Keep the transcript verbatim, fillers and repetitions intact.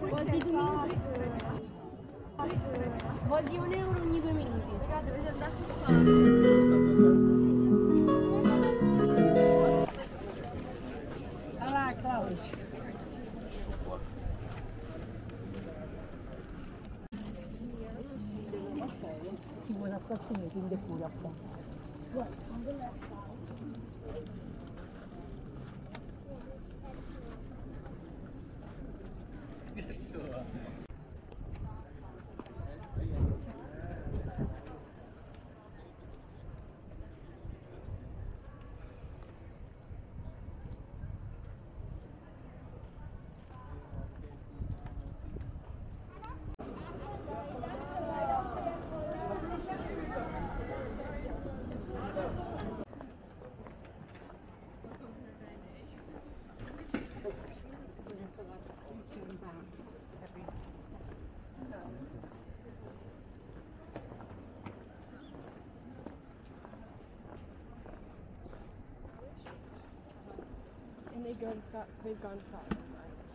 Volti due minuti. Volti un euro ogni due minuti. Raga, dovete andare sul palco. Allora, Claudio. Ti vuoi una stazione, quindi pure a qua. And they go inside, they've gone inside.